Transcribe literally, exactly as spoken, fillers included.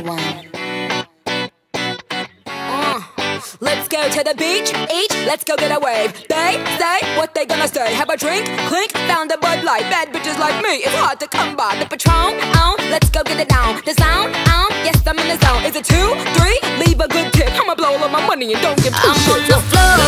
one. Let's go to the beach, each, let's go get a wave. They say what they gonna say. Have a drink, clink, found a Bud Light. Bad bitches like me, it's hard to come by. The Patron, on, let's go get it down. The sound, on, yes I'm in the zone. Is it two, three? Leave a good tip. I'ma blow all of my money and don't give two I'm shits. on the floor.